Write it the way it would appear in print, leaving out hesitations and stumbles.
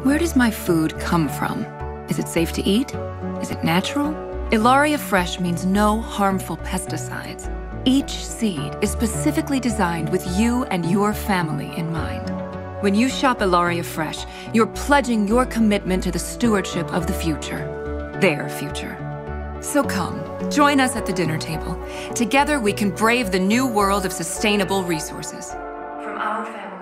Where does my food come from? Is it safe to eat? Is it natural? ILARIA Fresh means no harmful pesticides. Each seed is specifically designed with you and your family in mind. When you shop ILARIA Fresh, you're pledging your commitment to the stewardship of the future. Their future. So come, join us at the dinner table. Together we can brave the new world of sustainable resources. From our family.